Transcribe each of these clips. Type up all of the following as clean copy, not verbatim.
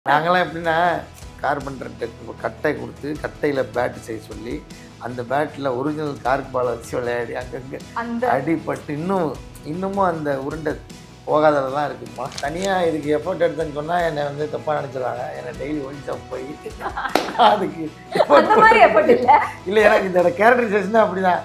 நாங்களாம் எப்படின்னா கார்பெண்டர்கிட்ட கட்டை கொடுத்து கட்டையில் பேட்டு செய்ய சொல்லி அந்த பேட்டில் ஒரிஜினல் கார்க் பாலை வச்சு விளையாடி அங்கங்கே அடிப்பட்டு இன்னமும் அந்த உருண்டை போகாததான் இருக்குமா. தனியாக இதுக்கு எஃபர்ட் எடுத்தேன்னு சொன்னால் என்னை வந்து தப்பாக நினச்சிடுவாங்க. என்னை டெய்லி ஒழிச்சா போய் அதுக்கு இல்லை, எனக்கு இந்த கேரக்டரைசேஷன் அப்படி தான்.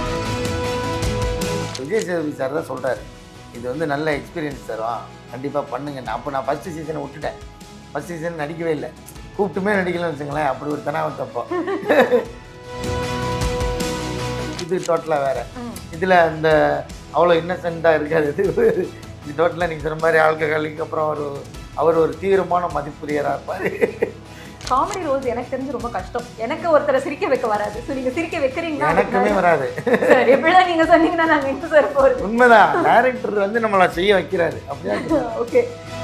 விஜய் சேதுபதி சார் தான் சொல்கிறாரு, இது வந்து நல்ல எக்ஸ்பீரியன்ஸ் தரும், கண்டிப்பாக பண்ணுங்க. அப்போ நான் ஃபஸ்ட்டு சீசனை விட்டுட்டேன். ஃபஸ்ட் சீசன் நடிக்கவே இல்லை, கூப்பிட்டுமே நடிக்கலன்னு வச்சுங்களேன். அப்படி ஒரு தனாவன் தப்போ. இது டோட்டலாக வேறு. இதில் அந்த அவ்வளோ இன்னசென்ட்டாக இருக்காது. இது டோட்டலாக நீங்கள் சொன்ன மாதிரி ஆல்கஹாலிக்கு அப்புறம் அவர் ஒரு தீவிரமான மதிப்புரியராக இருப்பார். காமெடி ரோல்ஸ் எனக்கு தெரிஞ்சு ரொம்ப கஷ்டம். எனக்கு ஒருத்தரை சிரிக்க வைக்க வராது. ஸோ நீங்கள் சிரிக்க வைக்கிறீங்களா? எனக்குமே வராது. எப்படிலாம் நீங்கள் சொன்னீங்கன்னா நாங்கள் எங்கே சார் போகிறது? உண்மைதான், டைரக்டர் வந்து நம்மளை செய்ய வைக்கிறாரு. அப்படியா? Okay.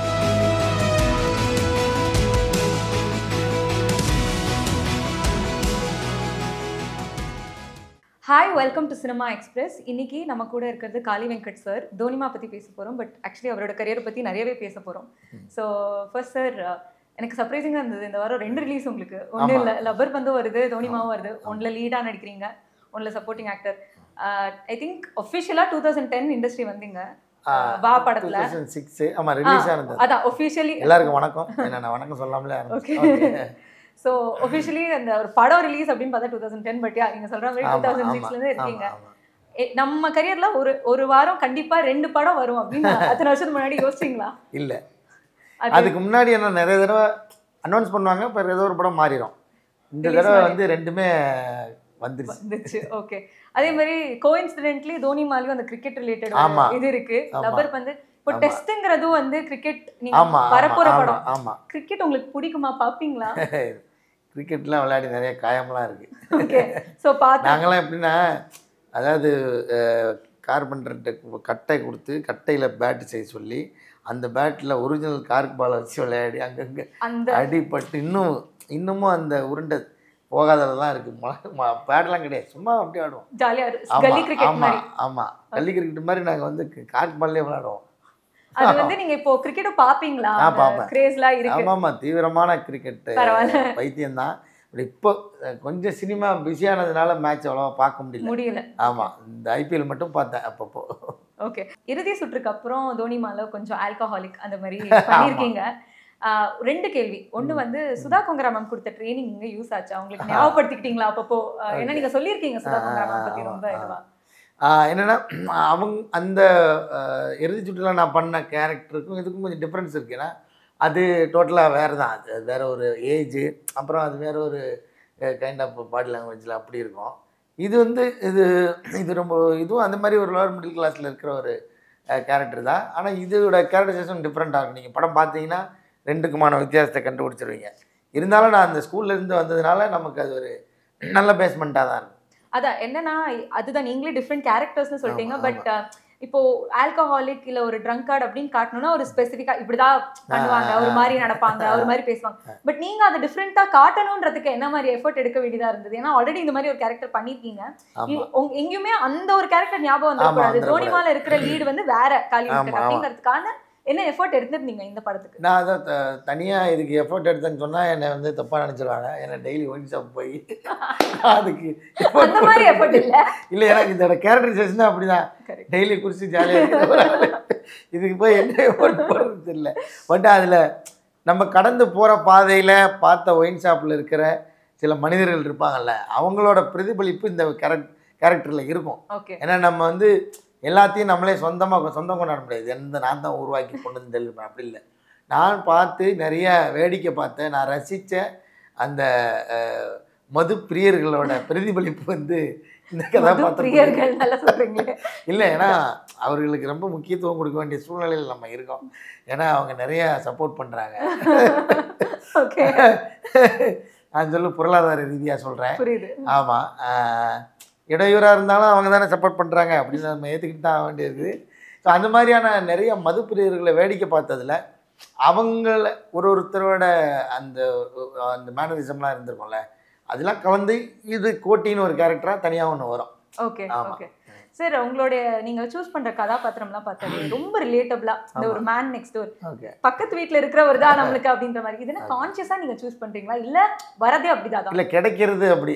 Hi, welcome to cinema express. இன்னைக்கு நம்ம கூட இருக்கிறது காளி வெங்கட் சார். தோனிமா பற்றி பேச போகிறோம். பட் ஆக்சுவலி அவரோட கரியரை பற்றி நிறையவே பேச போகிறோம். ஸோ ஃபர்ஸ்ட் சார், எனக்கு சர்ப்ரைசிங்காக இருந்தது இந்த வாரம் 2 ரிலீஸ் உங்களுக்கு. ஒன்றும் இல்லை, லப்பர் பந்தும் வருது, தோனிமாவும் வருது. ஒன்றில் லீடாக நடிக்கிறீங்க, ஒன்றில் சப்போர்ட்டிங் ஆக்டர். ஐ திங்க் ஒஃபிஷியலாக 2010 இண்டஸ்ட்ரி வந்தீங்க வா படத்தில். 2006 ஆமாம் ரிலீஸ் ஆனது. அதான் ஒஃபிஷியலி. எல்லாருக்கும் வணக்கம். என்ன வணக்கம் சொல்லாமலே. ஓகே. ஸோ ஒஃபிஷியலி அந்த ஒரு படம் ரிலீஸ் அப்படின்னு பார்த்தா 2010. பட் நீங்கள் சொல்கிற மாதிரி 2006லேருந்து இருக்கீங்க. நம்ம கரியரில் ஒரு வாரம் கண்டிப்பாக 2 படம் வரும் அப்படின்னு அத்தனை வருஷத்துக்கு முன்னாடி யோசிச்சிங்களா? இல்லை, அதுக்கு முன்னாடி என்ன நிறைய தடவை அனௌன்ஸ் பண்ணுவாங்க, இப்போ ஏதோ ஒரு படம் மாறிடும். இந்த தடவை வந்து 2மே வந்துருச்சு. ஓகே. அதே மாதிரி கோஇன்சிடென்ட்லி தோனி மாலியும் அந்த கிரிக்கெட் ரிலேட்டட் இது இருக்கு. லப்பர் பந்து இப்போ டெஸ்ட்ங்கிறதும் வந்து கிரிக்கெட் நீங்க வரப்போற படம். ஆமா, கிரிக்கெட் உங்களுக்கு பிடிக்குமா? பாப்பீங்களா? கிரிக்கெட்லாம் விளையாடி நிறைய காயம்லாம் இருக்கு. ஓகே. ஸோ நாங்களாம் எப்படின்னா, அதாவது கார்பெண்டர்கிட்ட கட்டை கொடுத்து கட்டையில் பேட்டு செய்ய சொல்லி அந்த பேட்டில் ஒரிஜினல் கார்க் பாலை வச்சு விளையாடி அங்கங்கே அடிப்பட்டு இன்னமும் அந்த உருண்டை போகாததான் இருக்கு. பேடெல்லாம் கிடையாது, சும்மா அப்படியே ஆடுவோம். ஆமாம், கல்லி கிரிக்கெட் மாதிரி நாங்கள் வந்து கார்க் பால்லே விளையாடுவோம். அது வந்து நீங்க இப்போ கிரிக்கெட் பாப்பீங்களா? கிரேஸ்லாம் இருக்கு. ஆமாமா, தீவிரமான கிரிக்கெட் பைத்தியம் தான். இப்போ கொஞ்சம் சினிமா பிஸியானதுனால மேட்ச் அவ்வளவா பார்க்க முடியல. ஆமா, இந்த ஐபிஎல் மட்டும் பார்த்தேன் அப்பப்போ. ஓகே. இறுதி சுற்றுக்கு அப்புறம் தோனி மால கொஞ்சம் ஆல்கஹாலிக் அந்த மாதிரி பண்ணியிருக்கீங்க. 2 கேள்வி. ஒன்று வந்து சுதா கொங்கரா மேம் கொடுத்த ட்ரைனிங் இங்கே யூஸ் ஆச்சு, அவங்களுக்கு ஞாபகப்படுத்திக்கிட்டீங்களா அப்பப்போ? ஏன்னா நீங்கள் சொல்லியிருக்கீங்க சுதா கொங்கரா மேம் பற்றி ரொம்ப இதுவா. என்னென்னா, அவங்க அந்த இறுதி சுற்றுலா நான் பண்ண கேரக்டருக்கும் இதுக்கும் கொஞ்சம் டிஃப்ரென்ஸ் இருக்குது. ஏன்னா அது டோட்டலாக வேறு தான். அது வேறு ஒரு ஏஜு, அப்புறம் அது வேறு ஒரு கைண்ட் ஆஃப் பாடி லாங்குவேஜில் அப்படி இருக்கும். இது வந்து இது ரொம்ப இதுவும் அந்த மாதிரி ஒரு லோவர் மிடில் கிளாஸில் இருக்கிற ஒரு கேரக்டர் தான். ஆனால் இதோட கேரக்டரைசேஷன் டிஃப்ரெண்ட்டாக இருக்கும். நீங்கள் படம் பார்த்தீங்கன்னா 2க்குமான வித்தியாசத்தை கண்டுபிடிச்சிருவீங்க. இருந்தாலும் நான் அந்த ஸ்கூல்லேருந்து வந்ததுனால நமக்கு அது ஒரு நல்ல பேஸ்மெண்ட்டாக தான் இருக்கும். அதான் என்னன்னா, அதுதான் நீங்களே டிஃப்ரெண்ட் கேரக்டர்ஸ்னு சொல்லிட்டீங்க. பட் இப்போ ஆல்கஹாலிக் இல்லை ஒரு ட்ரங்கார்ட் அப்படின்னு காட்டணும்னா ஒரு ஸ்பெசிஃபிக்காக இப்படிதான் பண்ணுவாங்க, ஒரு மாதிரி நடப்பாங்க, ஒரு மாதிரி பேசுவாங்க. பட் நீங்கள் அதை டிஃப்ரெண்ட்டாக காட்டணுன்றதுக்கு என்ன மாதிரி எஃபர்ட் எடுக்க வேண்டியதாக இருந்தது? ஏன்னா ஆல்ரெடி இந்த மாதிரி ஒரு கேரக்டர் பண்ணியிருக்கீங்க. எங்கேயுமே அந்த ஒரு கேரக்டர் ஞாபகம் வந்துடக்கூடாது. தோனிமால இருக்கிற லீடு வந்து வேற காளி வெங்கட் அப்படிங்கிறதுக்கான என்ன எஃபர்ட் எடுத்துருந்தீங்க இந்த படத்துக்கு? நான் அதை தனியாக இதுக்கு எஃபர்ட் எடுத்தேன்னு சொன்னால் என்னை வந்து தப்பாக நினச்சிடுவாங்க. என்னை டெய்லி ஒயின் ஷாப் போய் அதுக்கு அந்த மாதிரி எஃபர்ட் இல்லை, எனக்கு இந்த கேரக்டரைசேஷன் அப்படி தான். டெய்லி குடிச்சு ஜாலியாக இதுக்கு போய் என்ன எஃபர்ட் போடுறது தெரியல. பட் அதில் நம்ம கடந்து போகிற பாதையில் பார்த்த ஒயின் ஷாப்பில் இருக்கிற சில மனிதர்கள் இருப்பாங்கல்ல, அவங்களோட பிரதிபலிப்பு இந்த கேரக்டரில் இருக்கும். ஏன்னா நம்ம வந்து எல்லாத்தையும் நம்மளே சொந்தம் கொண்டாட முடியாது. நான் தான் உருவாக்கி கொண்டு வந்து தெரியுமா, அப்படி இல்லை. நான் பார்த்து நிறைய வேடிக்கை பார்த்தேன், நான் ரசித்த அந்த மது பிரியர்களோட பிரதிபலிப்பு வந்து இந்த கதாபாத்திரம் இல்லை. ஏன்னா அவர்களுக்கு ரொம்ப முக்கியத்துவம் கொடுக்க வேண்டிய சூழ்நிலையில் நம்ம இருக்கோம். ஏன்னா அவங்க நிறைய சப்போர்ட் பண்ணுறாங்க. நான் சொல்ல பொருளாதார ரீதியாக சொல்கிறேன். ஆமாம், இடையூறாக இருந்தாலும் அவங்க தானே சப்போர்ட் பண்ணுறாங்க அப்படின்னு நம்ம ஏற்றுக்கிட்டு தான் ஆக வேண்டியது. ஸோ அந்த மாதிரியான நிறைய மதுப்பிரியர்களை வேடிக்கை பார்த்ததில் அவங்கள ஒருத்தரோட அந்த மேனரிசம்லாம் இருந்திருக்கும்ல, அதெல்லாம் கலந்து இது கோட்டின்னு ஒரு கேரக்டராக தனியாக ஒன்று வரும். ஓகே. ஓகே. சார் உங்களுடைய நீங்க சூஸ் பண்ற கதாபாத்திரம்லாம் பார்த்தாலே ரொம்ப ரிலேட்டபிளா இந்த ஒரு மேன் நெக்ஸ்ட் டோர் பக்கத்து வீட்ல இருக்கிறவர் தான் நம்மளுக்கு அப்படின்ற மாதிரி இது என்ன கான்ஷியஸா நீங்க சூஸ் பண்றீங்களா இல்ல வரதே அப்படிதான் இல்ல கிடைக்கிறது அப்படி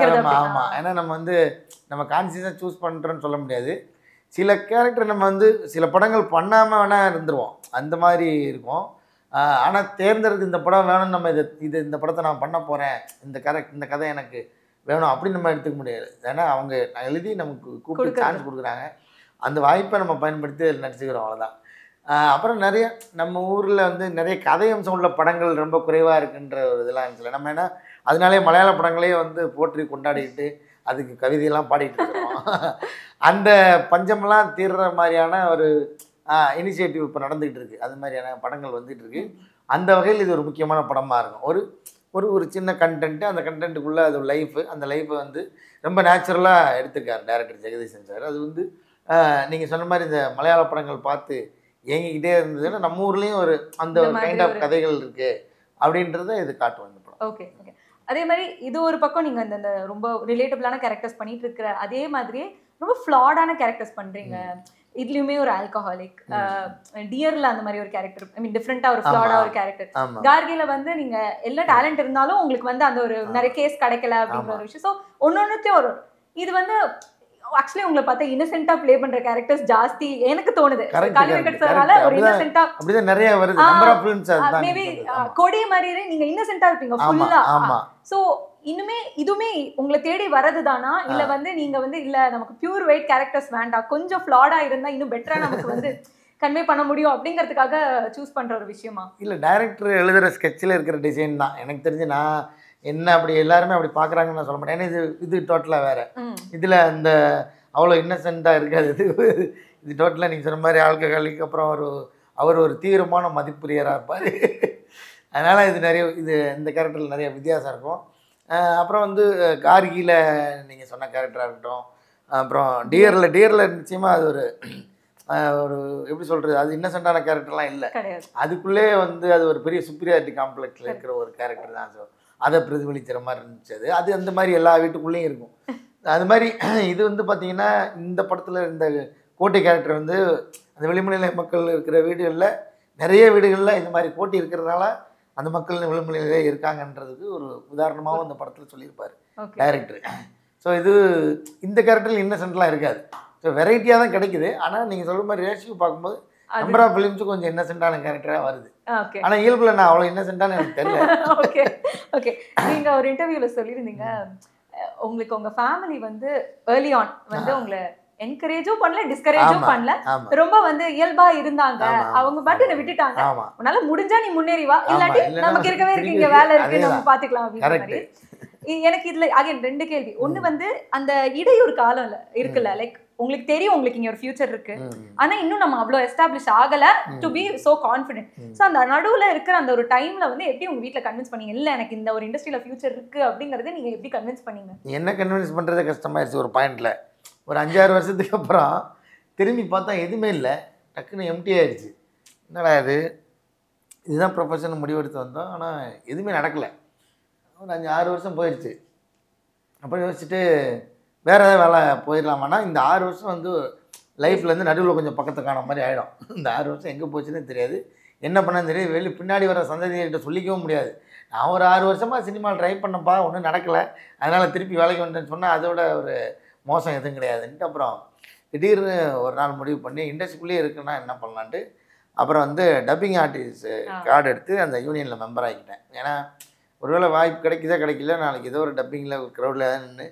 ஆமா ஏன்னா நம்ம வந்து நம்ம கான்ஷியஸா சூஸ் பண்றோம்னு சொல்ல முடியாது சில கேரக்டர் நம்ம வந்து சில படங்கள் பண்ணாம வேணா இருந்துருவோம் அந்த மாதிரி இருக்கும் ஆனால் தேர்ந்தெடுத்து இந்த படம் வேணும் நம்ம இந்த படத்தை நான் பண்ண போகிறேன் இந்த கதை எனக்கு வேணும் அப்படின்னு நம்ம எடுத்துக்க முடியாது ஏன்னா அவங்க எழுதி நமக்கு கூப்பிட்டு சான்ஸ் கொடுக்குறாங்க அந்த வாய்ப்பை நம்ம பயன்படுத்தி நடிச்சுக்கிறோம் அவ்வளோதான் அப்புறம் நிறைய நம்ம ஊரில் வந்து நிறைய கதையம்சம் உள்ள படங்கள் ரொம்ப குறைவாக இருக்குன்ற ஒரு இதெல்லாம் இருந்துச்சு நம்ம ஏன்னா அதனாலே மலையாள படங்களே வந்து போற்றி கொண்டாடிக்கிட்டு அதுக்கு கவிதையெல்லாம் பாடிட்டு இருக்கிறோம் அந்த பஞ்சமெல்லாம் தீர்ற மாதிரியான ஒரு இனிஷியேட்டிவ் இப்போ நடந்துகிட்டு இருக்குது அது மாதிரியான படங்கள் வந்துட்டு இருக்கு அந்த வகையில் இது ஒரு முக்கியமான படமாக இருக்கும் ஒரு சின்ன கண்டென்ட்டு அந்த கண்டென்ட்டுக்குள்ளே அது லைஃபு அந்த லைஃப்பை வந்து ரொம்ப நேச்சுரலாக எடுத்துருக்கார் டைரக்டர் ஜெகதீசன் சார் அது வந்து நீங்கள் சொன்ன மாதிரி இந்த மலையாள படங்கள் பார்த்து ஏங்கிக்கிட்டே இருந்ததுன்னா நம்ம ஊர்லேயும் ஒரு அந்த ஒரு கைண்ட் ஆஃப் கதைகள் இருக்குது அப்படின்றத இது காட்டுவோம் இந்த படம். ஓகே ஓகே அதே மாதிரி இது ஒரு பக்கம் நீங்கள் இந்த ரொம்ப ரிலேட்டபிளான கேரக்டர்ஸ் பண்ணிட்டு இருக்கிற அதே மாதிரியே ரொம்ப ஃப்ளாடான கேரக்டர்ஸ் பண்ணுறீங்க இதுலயுமே ஒரு ஆல்கஹாலிக் டியர்ல அந்த மாதிரி ஒரு கேரக்டர் ஐ மீன் டிஃப்ரெண்டா ஒரு ஃப்ளாடா ஒரு கேரக்டர் கார்கில வந்து நீங்க எல்லா டேலண்ட் இருந்தாலும் உங்களுக்கு வந்து அந்த ஒரு நிறைய கேஸ் கிடைக்கல அப்படிங்கிற ஒரு விஷயம் ஸோ ஒன்னொன்னுத்தையும் ஒரு இது வந்து ஆக்சுவலி உங்களை பார்த்தா இன்னசென்ட்டா ப்ளே பண்ற கேரக்டர்ஸ் ஜாஸ்தி எனக்கு தோணுது காலிவெங்கட் சாரால ஒரு இன்னசென்ட்டா அப்படிதான் நிறைய வருது நம்பர் ஆஃப் ஃபிலிம்ஸ் அதுதான் மேபி கொடி மாதிரியே நீங்க இன்னசென்ட்டா இருப்பீங்க ஃபுல்லா சோ இதுமே உங்களை தேடி வரதுதானா இல்ல வந்து நீங்க வந்து இல்ல நமக்கு பியூர் வெயிட் கேரக்டர்ஸ் வேண்டாம் கொஞ்சம் ஃப்ளாடா இருந்தா இன்னும் பெட்டரா நமக்கு வந்து கன்வே பண்ண முடியும் அப்படிங்கிறதுக்காக சூஸ் பண்ற ஒரு விஷயமா இல்ல டைரக்டர் எழுதுற ஸ்கெட்சில் இருக்கிற டிசைன் தான் எனக்கு தெரிஞ்சு நான் என்ன அப்படி எல்லாருமே அப்படி பார்க்குறாங்கன்னு நான் சொல்ல மாட்டேன் ஏன்னா இது டோட்டலாக வேறு இதில் அந்த அவ்வளோ இன்னசென்ட்டாக இருக்காது இது டோட்டலாக நீங்கள் சொன்ன மாதிரி ஆல்கஹாலிக் அப்புறம் அவர் ஒரு தீவிரமான மதிப்புரியராக இருப்பார் அதனால் இது இந்த கேரக்டரில் நிறைய வித்தியாசம் இருக்கும் அப்புறம் வந்து கார்கியில் நீங்கள் சொன்ன கேரக்டராக இருக்கட்டும் அப்புறம் டியரில் நிச்சயமாக அது ஒரு எப்படி சொல்கிறது அது இன்னசென்ட்டான கேரக்டர்லாம் இல்லை அதுக்குள்ளே வந்து அது ஒரு பெரிய சுப்பீரியாரிட்டி காம்ப்ளெக்ஸில் இருக்கிற ஒரு கேரக்டர் தான் ஸோ அதை பிரதிபலிக்கிற மாதிரி இருந்துச்சு அது அந்த மாதிரி எல்லா வீட்டுக்குள்ளேயும் இருக்கும் அது மாதிரி இது வந்து பார்த்திங்கன்னா இந்த படத்தில் இந்த கோட்டை கேரக்டர் வந்து அந்த விளிம்புநிலை மக்கள் இருக்கிற வீடுகளில் நிறைய வீடுகளில் இந்த மாதிரி போட்டி இருக்கிறதுனால அந்த மக்கள் விளிம்புநிலையிலே இருக்காங்கன்றதுக்கு ஒரு உதாரணமாகவும் அந்த படத்தில் சொல்லியிருப்பார் டைரக்டர் ஸோ இந்த கேரக்டரில் இன்னசென்ட்லாம் இருக்காது ஸோ வெரைட்டியாக தான் கிடைக்குது ஆனால் நீங்கள் சொல்கிற மாதிரி ரேஷியோ பார்க்கும்போது நம்பர் ஆஃப் ஃபிலிம்ஸும் கொஞ்சம் இன்னசென்ட்டான கேரக்டராக வருது ஆனால் இயல்பில் நான் அவ்வளோ இன்னசென்ட்டானு எனக்கு தெரியல. ஓகே ஓகே நீங்கள் ஒரு இன்டர்வியூவில் சொல்லியிருந்தீங்க உங்களுக்கு உங்கள் ஃபேமிலி வந்து ஏர்லி ஆன் வந்து உங்களை என்கரேஜும் பண்ணல டிஸ்கரேஜும் பண்ணல ரொம்ப வந்து இயல்பா இருந்தாங்க அவங்க பாட்டு என்ன விட்டுட்டாங்க உன்னால முடிஞ்சா நீ முன்னேறி வா இல்லாட்டி நமக்கு இருக்கவே இருக்கு இங்க வேலை இருக்கு நம்ம பாத்துக்கலாம் அப்படிங்கிற மாதிரி எனக்கு இதுல அகைன் ரெண்டு கேள்வி ஒண்ணு வந்து அந்த இடையூறு காலம் இருக்குல்ல லைக் உங்களுக்கு தெரியும் உங்களுக்கு இங்க ஒரு ஃபியூச்சர் இருக்கு ஆனா இன்னும் நம்ம அவ்வளவு எஸ்டாப்ளிஷ் ஆகல to be so confident so அந்த நடுவுல இருக்கிற அந்த ஒரு டைம்ல வந்து எப்படி உங்க வீட்ல கன்வின்ஸ் பண்ணீங்க இல்ல எனக்கு இந்த ஒரு இண்டஸ்ட்ரியில ஃபியூச்சர் இருக்கு அப்படிங்கறத நீங்க எப்படி கன்வின்ஸ் பண்ணீங்க? என்ன கன்வின்ஸ் பண்றது கஷ்டமாயிருச்சு ஒரு பாயிண்ட்ல ஒரு 5-6 வருஷத்துக்கு அப்புறம் திரும்பி பார்த்தா எதுவுமே இல்லை டக்குன்னு எம்டி ஆயிடுச்சு என்னடா இதுதான் ப்ரொஃபஷன் முடிவெடுத்து வந்தோம் ஆனால் எதுவுமே நடக்கலை ஒரு 5-6 வருஷம் போயிடுச்சு அப்புறம் யோசிச்சுட்டு வேறு ஏதாவது வேலை போயிடலாமான்னா இந்த 6 வருஷம் வந்து லைஃப்லேருந்து நடுவில் கொஞ்சம் பக்கத்தை காண மாதிரி ஆகிடும் இந்த 6 வருஷம் எங்கே போச்சுன்னு தெரியாது என்ன பண்ணான்னு தெரியாது பின்னாடி வர சந்ததிகிட்ட சொல்லிக்கவும் முடியாது நான் ஒரு 6 வருஷமாக சினிமாவில் ட்ரை பண்ணப்பா ஒன்றும் நடக்கலை அதனால் திருப்பி வேலைக்கு வந்தேன்னு சொன்னால் அதோட ஒரு மோசம் எதுவும் கிடையாதுன்ட்டு அப்புறம் திடீர்னு ஒரு நாள் முடிவு பண்ணி இண்டஸ்ட்ரிக்குள்ளேயே இருக்குன்னா என்ன பண்ணலான்ட்டு அப்புறம் வந்து டப்பிங் ஆர்டிஸ்ட் கார்டு எடுத்து அந்த யூனியனில் மெம்பர் ஆகிக்கிட்டேன். ஏன்னா ஒருவேளை வாய்ப்பு கிடைக்கல நாளைக்கு ஏதோ ஒரு டப்பிங்கில் ஒரு க்ரௌடில் தான் நின்று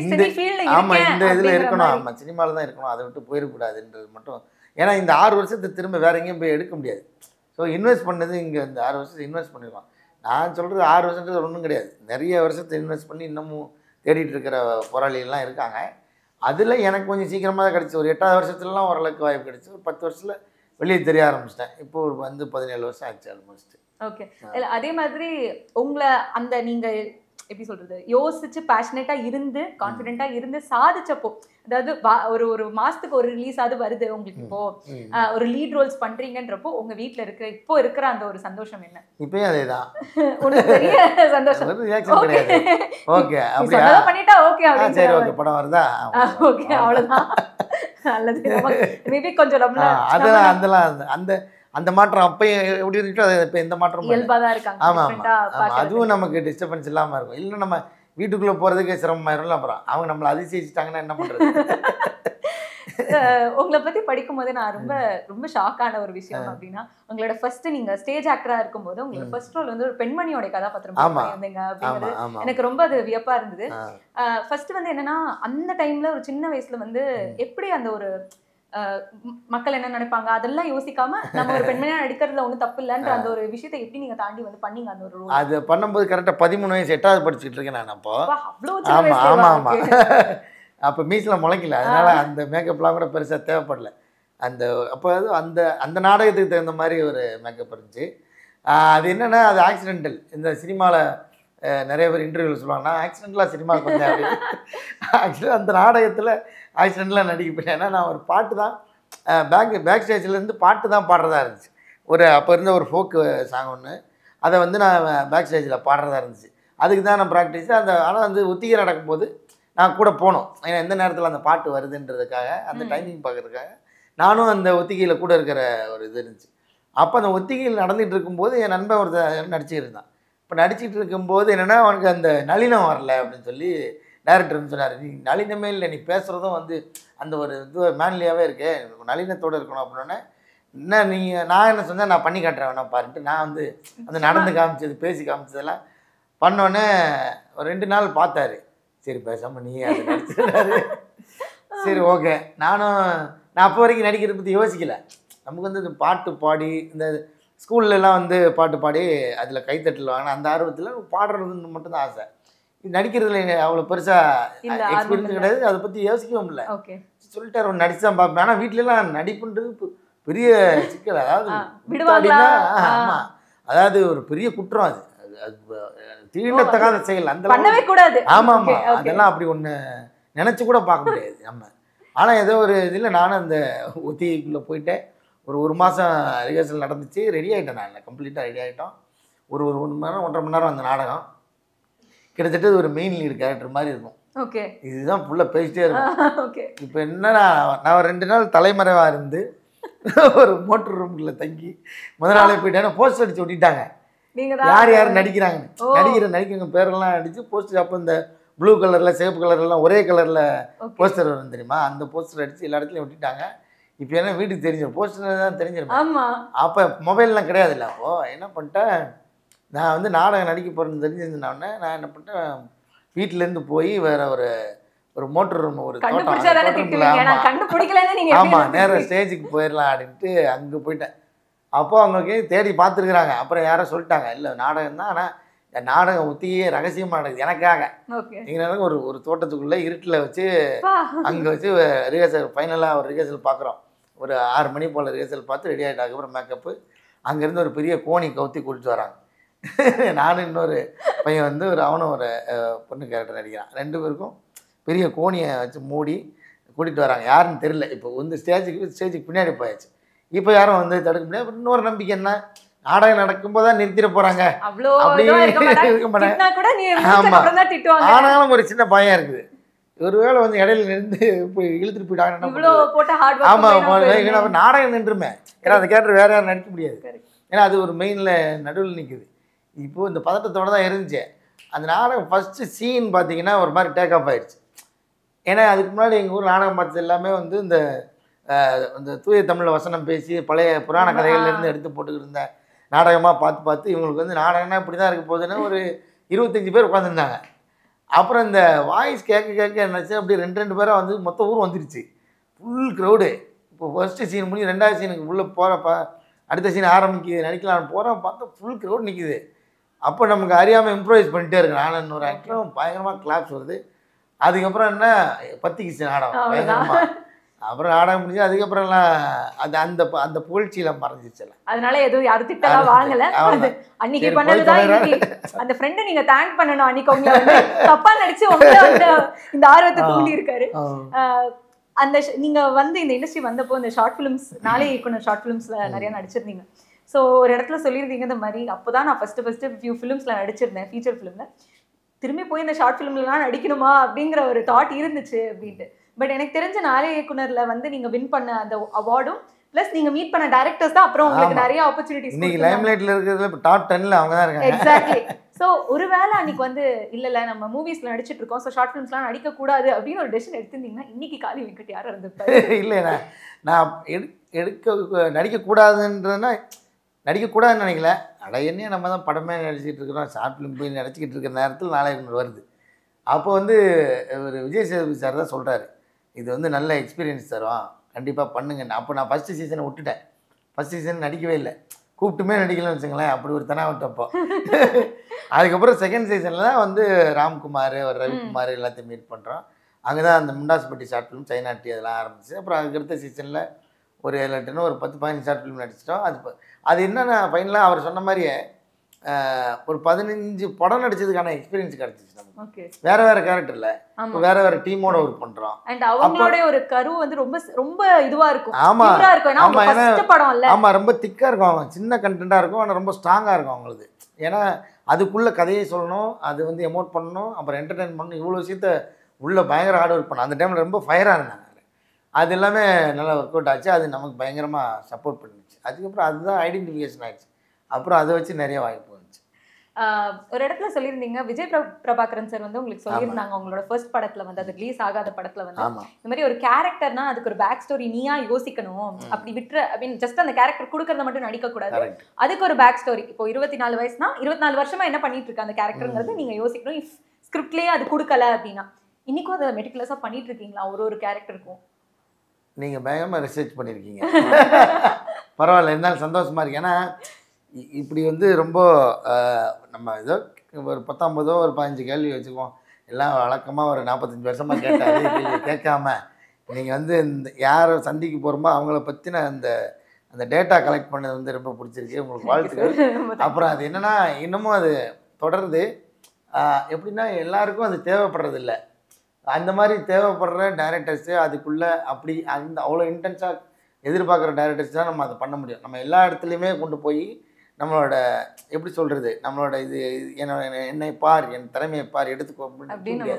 ஆமாம் இந்த இதில் இருக்கணும் ஆமாம் சினிமாவில் தான் இருக்கணும் அதை விட்டு போயிடக்கூடாதுன்றது மட்டும் ஏன்னா இந்த 6 வருஷத்தை திரும்ப வேறு எங்கேயும் போய் எடுக்க முடியாது. ஸோ இன்வெஸ்ட் பண்ணது இங்கே இந்த 6 வருஷத்தை இன்வெஸ்ட் பண்ணிடுவான். நான் சொல்கிறது 6 வருஷன்றது ஒன்றும் கிடையாது, நிறைய வருஷத்தை இன்வெஸ்ட் பண்ணி இன்னமும் தேடிட்டு இருக்கிற போராளிகள்லாம் இருக்காங்க. அதில் எனக்கு கொஞ்சம் சீக்கிரமாக தான் கிடச்சி ஒரு 8வது வருஷத்துலலாம் ஓரளவுக்கு வாய்ப்பு கிடச்சி ஒரு 10 வருஷத்தில் வெளியே தெரிய ஆரம்பிச்சிட்டேன். இப்போ ஒரு வந்து 17 வருஷம் ஆச்சு ஆல்மோஸ்ட். ஓகே இல்லை அதே மாதிரி உங்களை அந்த நீங்கள் எப்படி சொல்கிறது யோசிச்சு பேஷனேட்டாக இருந்து கான்ஃபிடென்ட்டாக இருந்து சாதிச்சப்போ அதாவது ஒரு மாதத்துக்கு ஒரு ரிலீஸ் ஆகுது வருது உங்களுக்கு இப்போ ஒரு லீட் ரோல்ஸ் பண்ணுறீங்கன்றப்போ உங்கள் வீட்டில் இருக்கிற அந்த ஒரு சந்தோஷம் என்ன? இப்போயும் அதே தான் ஒன்று பெரிய சந்தோஷம் ஓகே பண்ணிட்டா ஓகே சரி ஓகே படம் வருதா ஓகே அவ்வளோதான். நல்லது. மேபி கொஞ்சம் அதெல்லாம் அதெல்லாம் அந்த அந்த மாற்றம் அப்பயும் எப்படி இருக்கோ அது இப்போ எந்த மாற்றமும் இயல்பாக தான் இருக்காங்க. ஆமாம் ஆமாம் அதுவும் நமக்கு டிஸ்டர்பன்ஸ் இல்லாமல் இருக்கும். இல்லை நம்ம வீட்டுக்குள்ளே போகிறதுக்கு சிரமமாயிரும்ல, அப்புறம் அவங்க நம்மளை அதிசயிச்சிட்டாங்கன்னா என்ன பண்ணுறது. உங்களை பத்தி படிக்கும் போது நான் ரொம்ப ரொம்ப ஷாக்கான ஒரு விஷயம் அப்படின்னா, உங்களோட ஃபர்ஸ்ட் நீங்க ஸ்டேஜ் ஆக்டரா இருக்கும்போது உங்களோட ஃபர்ஸ்ட் ரோல் வந்து ஒரு பெண்மணியோட கதாபாத்திரம் இருந்தீங்க அப்படிங்கிறது எனக்கு ரொம்ப அது வியப்பா இருந்தது. ஃபர்ஸ்ட் வந்து என்னன்னா, அந்த டைம்ல ஒரு சின்ன வயசுல வந்து எப்படி அந்த ஒரு மக்கள் என்ன நினைப்பாங்க அதெல்லாம் யோசிக்காம நம்ம ஒரு பெண்மணியா நடிக்கிறதுல ஒன்றும் தப்பு இல்லைன்ற அந்த ஒரு விஷயத்தை எப்படி நீங்க தாண்டி வந்து பண்ணீங்க அந்த ஒரு ரோல்? அது பண்ணும்போது கரெக்டாக 13 வயசு 8வது படிச்சுட்டு இருக்கேன் நான். அப்போ ஆமா ஆமா ஆமா அப்போ மீசில் முளைக்கல, அதனால அந்த மேக்கப்லாம் கூட பெருசாக தேவைப்படல. அந்த அப்போ அந்த அந்த நாடகத்துக்கு தகுந்த மாதிரி ஒரு மேக்கப் இருந்துச்சு. அது என்னென்னா அது ஆக்சிடென்டல். இந்த சினிமாவில் நிறைய பேர் இன்டர்வியூவில் சொல்லுவாங்கன்னா ஆக்சிடென்டலாக சினிமாவுக்கு வந்தேன் அப்படின்னு. ஆக்சுவலாக அந்த நாடகத்தில் ஆக்சிடென்டலாக நடிக்க போயிட்டேன். ஏன்னா நான் ஒரு பாட்டு தான் பேக் ஸ்டேஜ்லேருந்து பாட்டு தான் பாடுறதா இருந்துச்சு. அப்போ இருந்த ஒரு ஃபோக்கு சாங் ஒன்று, அதை வந்து நான் பேக் ஸ்டேஜில் பாடுறதா இருந்துச்சு. அதுக்கு தான் நான் ப்ராக்டிஸு. ஆனால் வந்து ஒத்திகை நடக்கும்போது நான் கூட போனோம். ஏன்னா எந்த நேரத்தில் அந்த பாட்டு வருதுன்றதுக்காக, அந்த டைமிங் பார்க்குறதுக்காக நானும் அந்த ஒத்திகையில் கூட இருக்கிற ஒரு இது இருந்துச்சு. அப்போ அந்த ஒத்திகையில் நடந்துகிட்டு இருக்கும்போது என் நண்பன் ஒருத்தர் நடிச்சுட்டு இருந்தான். இப்போ நடிச்சிட்டு இருக்கும்போது என்னென்னா அவனுக்கு அந்த நளினம் வரல அப்படின்னு சொல்லி டைரக்டர்னு சொன்னார். நீ நளினமே இல்லை, நீ பேசுகிறதும் வந்து அந்த ஒரு இது மேன்லியாகவே இருக்கு, நளினத்தோடு இருக்கணும் அப்படின்னோடனே என்ன நான் என்ன சொன்னேன், நான் பண்ணி காட்டுறேன் வேணா பாருன்ட்டு நான் வந்து அந்த நடந்து காமிச்சது பேசி காமிச்சதெல்லாம் பண்ணோன்னே ஒரு 2 நாள் பார்த்தாரு. சரி பேசாமல் நீ அதை நடிச்சிருந்தாரு. சரி ஓகே. நான் அப்போ வரைக்கும் நடிக்கிறத பற்றி யோசிக்கலை. நமக்கு வந்து இந்த பாட்டு பாடி இந்த ஸ்கூல்லலாம் வந்து பாட்டு பாடி அதில் கைத்தட்டல் வாங்கின அந்த ஆர்வத்தில் பாடுறதுன்னு மட்டும்தான் ஆசை. நடிக்கிறதுல அவ்வளோ பெருசாக எக்ஸ்பீரியன்ஸ் கிடையாது, அதை பற்றி யோசிக்கவும் இல்லை. சொல்லிட்டார் ஒன்று நடிச்சு தான் பார்ப்பேன். ஆனால் வீட்டிலலாம் நடிப்புன்றது பெரிய சிக்கல். அதாவது ஆமாம், அதாவது ஒரு பெரிய குற்றம். அது தீண்டத்தகாத செயல். அந்த பண்ணவே கூடாது. ஆமாம் ஆமாம், அதெல்லாம் அப்படி ஒன்று நினச்சி கூட பார்க்க முடியாது நம்ம. ஆனால் ஏதோ ஒரு இதில் நானும் அந்த ஒத்திகைக்குள்ளே போயிட்டேன். ஒரு மாதம் ரிஹர்சல் நடந்துச்சு. ரெடி ஆகிட்டேன், நான் கம்ப்ளீட்டாக ரெடி ஆகிட்டோம். ஒரு 1 மணி நேரம் 1.5 மணி நேரம் அந்த நாடகம். கிட்டத்தட்ட ஒரு மெயின் லீடு கேரக்டர் மாதிரி இருக்கும். ஓகே, இதுதான் ஃபுல்லாக பேசிட்டே இருக்கும். ஓகே, இப்போ என்னன்னா நான் 2 நாள் தலைமறைவாக இருந்து ஒரு மோட்டர் ரூம்குள்ளே தங்கி முதல் நாளே போயிட்டேன்னா போஸ்டர் அடிச்சு ஒட்டிட்டாங்க. யார் யார் நடிக்கிறாங்க, நடிக்கிறவங்க பேரெல்லாம் அடித்து போஸ்டர். அப்போ இந்த ப்ளூ கலரில் சிவப்பு கலர்லாம் ஒரே கலரில் போஸ்டர் வரும் தெரியுமா, அந்த போஸ்டர் அடித்து எல்லா இடத்துலையும் ஒட்டிட்டாங்க. இப்போ என்ன வீட்டுக்கு தெரிஞ்சிடும், போஸ்டர் தான் தெரிஞ்சிடும். அப்போ மொபைல்லாம் கிடையாது இல்லை. அப்போது என்ன பண்ணிட்டேன், நான் வந்து நாடகம் நடிக்க போகிறேன்னு தெரிஞ்சிருந்தேன்னே நான் என்ன பண்ணிட்டேன், வீட்டிலேருந்து போய் வேறு ஒரு மோட்டர் ரூம், ஒரு ஆமாம் நேராக ஸ்டேஜுக்கு போயிடலாம் அப்படின்ட்டு அங்கே போயிட்டேன். அப்போது அவங்களுக்கு தேடி பார்த்துருக்குறாங்க. அப்புறம் யாரோ சொல்லிட்டாங்க, இல்லை நாடகம் தான், ஆனால் நாடகம் ஒத்தியே ரகசியமாக நடக்குது எனக்காக. நீங்கள் ஒரு தோட்டத்துக்குள்ளே இருட்டில் வச்சு அங்கே வச்சு ரிஹர்சல் ஃபைனலாக ஒரு ரிஹர்சல் பார்க்குறோம். ஒரு 6 மணி போல் ரிஹர்சல் பார்த்து ரெடி ஆகிட்டாங்க. அப்புறம் மேக்கப்பு அங்கேருந்து ஒரு பெரிய கோணி கவுத்தி கூட்டிட்டு வராங்க. நானும் இன்னொரு பையன் வந்து அவனும் ஒரு பொண்ணு கேரக்டர் நடிக்கிறான். 2 பேருக்கும் பெரிய கோணியை வச்சு மூடி கூட்டிகிட்டு வராங்க. யாருன்னு தெரியல. இப்போ வந்து ஸ்டேஜுக்கு பின்னாடி போயாச்சு. இப்போ யாரும் வந்து தடுக்க முடியாது. இன்னொரு நம்பிக்கை என்ன, நாடகம் நடக்கும்போது தான் நிறுத்திட போகிறாங்க அப்படின்னு இருக்க மாட்டேன். ஆமாம், ஆனாலும் ஒரு சின்ன பயம் இருக்குது. ஒருவேளை வந்து இடையில நின்று போய் இழுத்துட்டு போயிட்டாங்கன்னா ஆமாம் நாடகம் நின்றுமே. ஏன்னா அந்த கேரக்டர் வேறு யாரும் நடிக்க முடியாது. ஏன்னா அது ஒரு மெயினில் நடுவில் நிற்குது. இப்போது இந்த பதட்டத்தோடு தான் இருந்துச்சு. அந்த நாடகம் ஃபஸ்ட்டு சீன் பார்த்தீங்கன்னா ஒரு மாதிரி டேக் ஆஃப் ஆகிடுச்சு. ஏன்னா அதுக்கு முன்னாடி எங்கள் ஊர் நாடகம் பார்த்தது எல்லாமே வந்து இந்த தூய தமிழ் வசனம் பேசி பழைய புராண கதைகள்லேருந்து எடுத்து போட்டுக்கிட்டு இருந்த நாடகமாக பார்த்து இவங்களுக்கு வந்து நாடகம்னா இப்படி தான் இருக்க போகுதுன்னு ஒரு 25 பேர் உட்காந்துருந்தாங்க. அப்புறம் இந்த வாய்ஸ் கேட்க என்னாச்சு, அப்படியே 2 பேராக வந்து மொத்த ஊர் வந்துருச்சு. Full crowd. இப்போ ஃபஸ்ட்டு சீன் முடிஞ்சு 2வது சீனுக்கு உள்ளே போகிறப்ப அடுத்த சீன் ஆரம்பிக்குது, நடிக்கலான்னு போகிறோம், பார்த்தா ஃபுல் க்ரௌட் நிற்கிது. அப்போ நமக்கு அறியாமல் இம்ப்ரோவைஸ் பண்ணிகிட்டே இருக்கு. நான் இன்னொரு ஆக்டரும் பயங்கரமாக கிளாப்ஸ் வருது. அதுக்கப்புறம் என்ன பத்திக்கிச்சு நாடகம் பயங்கரமாக. அப்புறம் நாடகம் முடிஞ்சு அதுக்கப்புறம்லாம் அந்த புகழ்ச்சியில் மறைஞ்சிச்சுல. அதனால எதுவும் யாரும் திட்டலாம் வாங்கல. அன்னைக்கு பண்ணதுதான் அந்த ஃப்ரெண்டை நீங்க தேங்க் பண்ணணும். அன்னைக்கு உங்களை வந்து தப்பா நடிச்சு உங்களை இந்த ஆர்வத்தை தூண்டி இருக்காரு. அந்த நீங்க வந்து இந்த இண்டஸ்ட்ரி வந்தப்போ இந்த ஷார்ட் ஃபிலிம்ஸ் நாளே இயக்குனர் ஷார்ட் ஃபிலிம்ஸ்ல நிறைய நடிச்சிருந்தீங்க. ஸோ ஒரு இடத்துல சொல்லியிருந்தீங்க இந்த மாதிரி, அப்போதான் நான் ஃபர்ஸ்ட் ஃபியூ ஃபிலிம்ஸ்ல நடிச்சிருந்தேன், ஃபீச்சர் ஃபிலிம்ல. திரும்பி போய் இந்த ஷார்ட் ஃபிலிம்லாம் நடிக்கணுமா அப்படிங்கிற ஒரு தாட் இருந்துச்சு அப்படின்ட்டு. பட் எனக்கு தெரிஞ்ச நாளே இயக்குனர்ல வந்து நீங்க வின் பண்ண அந்த அவார்டும் பிளஸ் நீங்க மீட் பண்ண டைரக்டர்ஸ் தான் அப்புறம் உங்களுக்கு நிறைய ஆப்பர்ச்சுனிட்டிஸ் இன்னைக்கு லைம்லைட்ல இருக்கிறதுல இப்போ டாப் 10ல அவங்க தான் இருக்காங்க. எக்ஸாக்ட்லி. ஸோ ஒருவேளை அன்னைக்கு வந்து இல்ல நம்ம மூவிஸ்ல நடிச்சிட்டு இருக்கோம், ஸோ ஷார்ட் ஃபிலிம்ஸ்லாம் நடிக்க கூடாது அப்படின்னு ஒரு டெசிஷன் எடுத்திருந்தீங்கன்னா இன்னைக்கு காளி வெங்கட் யாரும் இருந்திருப்பாரு? இல்லை, நான் நடிக்கக்கூடாதுன்றதுன்னா நடிக்கக்கூடாதுன்னு நினைக்கல. என்னையே நம்ம தான் படமே நடிச்சிட்டு இருக்கிறோம், ஷார்ட் ஃபிலிம் போய் நடிச்சிக்கிட்டு இருக்கிற நேரத்தில் நாளைக்கு வருது. அப்போ வந்து ஒரு விஜய் சேதுபதி சார் தான் சொல்கிறாரு, இது வந்து நல்ல எக்ஸ்பீரியன்ஸ் தரும், கண்டிப்பாக பண்ணுங்கன்னு. அப்போ நான் ஃபஸ்ட்டு சீசனை விட்டுட்டேன். ஃபஸ்ட் சீசன் நடிக்கவே இல்லை, கூப்பிட்டுமே நடிக்கலன்னு வச்சுங்களேன். அப்படி ஒரு விட்டப்போ அதுக்கப்புறம் செகண்ட் சீசனில் தான் வந்து ராம்குமார், ஒரு ரவிக்குமார் எல்லாத்தையும் மீட் பண்ணுறோம். அங்கே தான் அந்த முண்டாசுப்பட்டி ஷார்ட் ஃபிலிம், சைனாட்டி அதெல்லாம் ஆரம்பிச்சு. அப்புறம் அதுக்கடுத்த சீசனில் ஒரு 7-8 ஒரு 10-15 ஷார்ட் ஃபிலிம் நடிச்சிட்டோம். அது என்னென்னா ஃபைனலாக அவர் சொன்ன மாதிரியே ஒரு 15 படம் நடிச்சதுக்கான எக்ஸ்பீரியன்ஸ் கிடச்சிச்சு நமக்கு. வேற வேற கேரக்டர்ல வேற வேற டீமோட ஒர்க் பண்றோம். அண்ட் அவங்களோட ஒரு கரு வந்து ரொம்ப ரொம்ப இதுவா இருக்கும். ஆமா ஆமா, ஃபர்ஸ்ட் படம் இல்ல. ஆமா, ரொம்ப திக்கா இருக்கும். அவங்க சின்ன கண்டென்ட்டா இருக்கும், ஆனா ரொம்ப ஸ்ட்ராங்கா இருக்கும் அவங்களுக்கு. ஏன்னா அதுக்குள்ள கதையை சொல்லணும், அது வந்து எமோட் பண்ணணும், அப்புறம் என்டர்டெயின் பண்ணணும், இவ்வளோ விஷயத்த உள்ள பயங்கர ஹார்ட் ஒர்க் பண்ணணும். அந்த டைம்ல ரொம்ப ஃபயரா இருந்தாங்க. அது எல்லாமே நல்லா ஒர்க் அவுட் ஆச்சு. அது நமக்கு பயங்கரமா சப்போர்ட் பண்ணிச்சு. அதுக்கப்புறம் அதுதான் ஐடென்டிஃபிகேஷன் ஆயிடுச்சு. அப்புறம் அதை வச்சு நிறைய வாய்ப்பு வந்துச்சு. ஒரு இடத்துல சொல்லியிருந்தீங்க, விஜய் பிரபாகரன் சார் வந்து உங்களுக்கு சொல்லியிருந்தாங்க உங்களோட ஃபர்ஸ்ட் படத்துல வந்து, அது ரிலீஸ் ஆகாத படத்துல வந்து இந்த மாதிரி ஒரு கேரக்டர்னா அதுக்கு ஒரு பேக் ஸ்டோரி நீயா யோசிக்கணும், அப்படி விட்டுற ஐ மீன் ஜஸ்ட் அந்த கேரக்டர் கொடுக்கறத மட்டும் நடிக்க கூடாது, அதுக்கு ஒரு பேக் ஸ்டோரி. இப்போ 24 வயசுனா 24 வருஷமா என்ன பண்ணிட்டு இருக்க அந்த கேரக்டர்ங்கிறது நீங்க யோசிக்கணும். இஃப் ஸ்கிரிப்ட்லயே அது கொடுக்கல அப்படின்னா இன்னைக்கும் அதை மெட்டிகுலஸா பண்ணிட்டு இருக்கீங்களா ஒரு கேரக்டருக்கும்? நீங்க பயங்கரமா ரிசர்ச் பண்ணியிருக்கீங்க. பரவாயில்ல, இருந்தாலும் சந்தோஷமா இருக்கு. ஏன்னா இப்படி வந்து ரொம்ப நம்ம ஏதோ ஒரு 19 ஒரு 15 கேள்வி வச்சுக்குவோம், எல்லாம் வழக்கமாக ஒரு 45 வருஷமாக கேட்டால் கேட்காம நீங்கள் வந்து இந்த யாரை சந்திக்க போகிறோமோ அவங்கள பற்றின அந்த டேட்டா கலெக்ட் பண்ணது வந்து ரொம்ப பிடிச்சிருக்கு. உங்களுக்கு வாழ்த்துக்கள். அப்புறம் அது என்னென்னா இன்னமும் அது தொடருது. எப்படின்னா எல்லாருக்கும் அது தேவைப்படுறதில்ல. அந்த மாதிரி தேவைப்படுற டைரக்டர்ஸு அதுக்குள்ளே அப்படி அவ்வளோ இன்டென்ஸாக எதிர்பார்க்குற டைரக்டர்ஸ் தான் நம்ம அதை பண்ண முடியும். நம்ம எல்லா இடத்துலையுமே கொண்டு போய் நம்மளோட எப்படி சொல்கிறது, நம்மளோட என்னை பார், என் திறமையை பார், எடுத்துக்கோ அப்படின்னு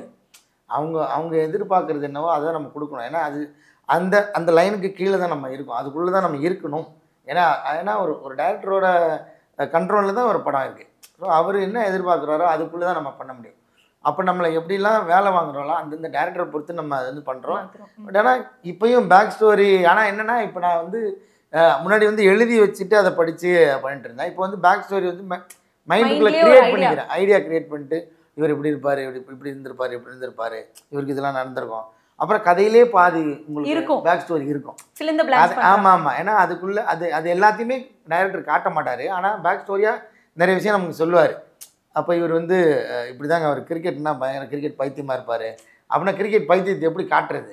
அவங்க எதிர்பார்க்குறது என்னவோ அதை நம்ம கொடுக்கணும். ஏன்னா அது அந்த லைனுக்கு கீழே தான் நம்ம இருக்கோம், அதுக்குள்ளே தான் நம்ம இருக்கணும். ஏன்னா ஒரு டைரக்டரோட கண்ட்ரோலில் தான் ஒரு படம் இருக்குது. ஸோ அவர் என்ன எதிர்பார்க்குறாரோ அதுக்குள்ளே தான் நம்ம பண்ண முடியும். அப்போ நம்மளை எப்படிலாம் வேலை வாங்குறோம்ல அந்தந்த டேரக்டரை பொறுத்து நம்ம அதை வந்து பண்ணுறோம். பட் ஆனால் இப்போயும் பேக் ஸ்டோரி, ஆனால் என்னென்னா இப்போ நான் வந்து முன்னாடி வந்து எழுதி வச்சுட்டு அதை படித்து பண்ணிட்டு இருந்தேன். இப்போ வந்து பேக் ஸ்டோரி வந்து மைண்டுக்குள்ளே க்ரியேட் பண்ணிக்கிறேன். ஐடியா க்ரியேட் பண்ணிட்டு இவர் இப்படி இருப்பார், இப்படி இருந்திருப்பார், இவருக்கு இதெல்லாம் நடந்திருக்கும். அப்புறம் கதையிலே பாதி உங்களுக்கு பேக் ஸ்டோரி இருக்கும். ஆமாம். ஏன்னா அதுக்குள்ளே அது எல்லாத்தையுமே டைரக்டர் காட்ட மாட்டார். ஆனால் பேக் ஸ்டோரியாக நிறைய விஷயம் நமக்கு சொல்லுவார். அப்போ இவர் வந்து இப்படி தாங்க, அவர் கிரிக்கெட்னா பயங்கர கிரிக்கெட் பைத்தியமாக இருப்பார் அப்படின்னா கிரிக்கெட் பைத்தியத்தை எப்படி காட்டுறது?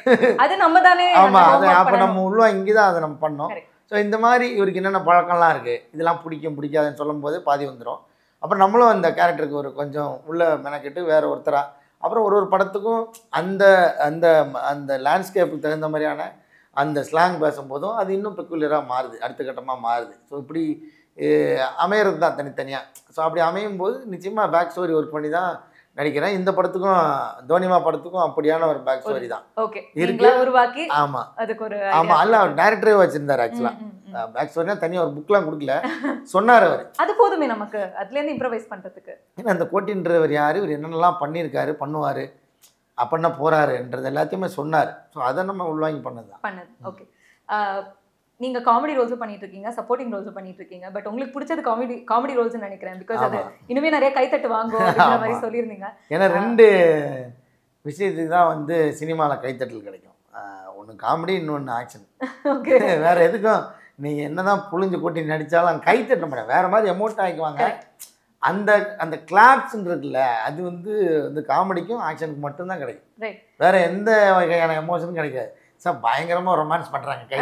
ஆமாம், அது அப்போ நம்ம உள்ள இங்கே தான் அதை நம்ம பண்ணோம். ஸோ இந்த மாதிரி இவருக்கு என்னென்ன பழக்கம்லாம் இருக்குது, இதெல்லாம் பிடிக்காதுன்னு சொல்லும் போது பாதி வந்துடும். அப்புறம் நம்மளும் அந்த கேரக்டருக்கு ஒரு கொஞ்சம் உள்ள மெனக்கெட்டு வேறு ஒருத்தராக அப்புறம் ஒரு படத்துக்கும் அந்த அந்த அந்த லேண்ட்ஸ்கேப்புக்கு தகுந்த மாதிரியான அந்த ஸ்லாங் பேசும்போதும் அது இன்னும் பெக்குலராக மாறுது, அடுத்த கட்டமாக மாறுது. ஸோ இப்படி அமையிறது தான் தனித்தனியாக. ஸோ அப்படி அமையும் போது நிச்சயமாக பேக் ஸ்டோரி ஒர்க் பண்ணி தான் நடிக்கிறேன். இந்த படத்துக்கும் தோனிமா படத்துக்கும் அப்படியான ஒரு பேக் ஸ்டோரி தான் இருக்கு. ஆமாம் ஆமாம், அல்ல அவர் டைரக்டரே வச்சிருந்தார். ஆக்சுவலாக பேக் ஸ்டோரினா தனியாக ஒரு புக்லாம் கொடுக்கல, சொன்னார் அவர். அது போதுமே நமக்கு அதுலேருந்து இம்ப்ரவைஸ் பண்ணுறதுக்கு. ஏன்னா அந்த கோட்டின்றவர் யார், இவர் என்னென்னலாம் பண்ணியிருக்காரு, பண்ணுவார், அப்படின்னா போகிறாருன்றது எல்லாத்தையுமே சொன்னார். ஸோ அதை நம்ம உள்வாங்கி பண்ணது தான். ஓகே, நீங்க காமெடி ரோல்ஸும் பண்ணிட்டு இருக்கீங்க, சப்போர்ட்டிங் ரோல்ஸும் பண்ணிட்டு இருக்கீங்க. பட் உங்களுக்கு பிடிச்சது காமெடி ரோல்ஸ் நினைக்கிறேன். பிகாஸ் அது இனிமே நிறைய கைத்தட்டு வாங்கும் அப்படிங்கிற மாதிரி சொல்லியிருந்தீங்க. ஏன்னா 2 விஷயத்துக்கு தான் வந்து சினிமாவில் கைத்தட்டல் கிடைக்கும். ஒன்று காமெடி, இன்னொன்று ஆக்ஷன். ஓகே, வேற எதுக்கும் நீங்கள் என்னதான் புழிஞ்சு கொட்டி நடித்தாலும் கைத்தட்ட மாட்டேன், வேற மாதிரி எமோட் ஆகிக்குவாங்க. அந்த கிளாப்ஸ்ன்னு இருக்குல்ல, அது வந்து காமெடிக்கும் ஆக்ஷனுக்கு மட்டும்தான் கிடைக்கும். வேற எந்த வகையான எமோஷனும் கிடைக்காது. சார் பயங்கரமா ரொமான்ஸ் பண்றாங்க, கை